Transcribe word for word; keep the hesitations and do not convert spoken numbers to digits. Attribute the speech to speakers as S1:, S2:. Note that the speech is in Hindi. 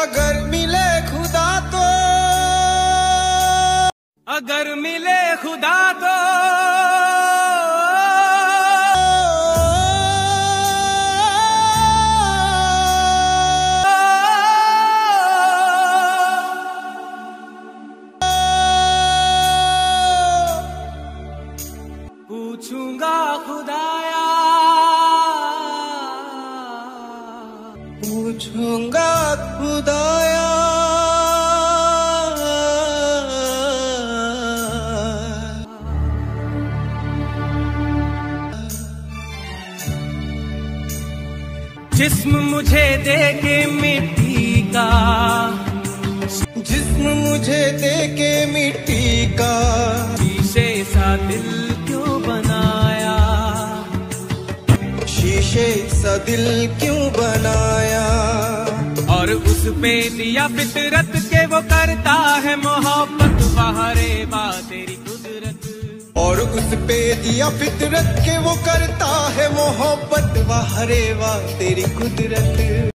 S1: अगर मिले खुदा तो,
S2: अगर मिले खुदा तो पूछूंगा खुदाया,
S1: पूछूंगा खुदाया
S2: जिस्म मुझे दे के मिट्टी का,
S1: जिस्म मुझे दे के मिट्टी का,
S2: शीशे सा दिल क्यों बनाया,
S1: शीशे सा दिल क्यों बनाया,
S2: और उस पे दिया फितरत के वो करता है मोहब्बत, बहारे बा तेरी कुदरत,
S1: और उस पे दिया फितरत के वो करता है मोहब्बत, वाह रे वाह तेरी कुदरत।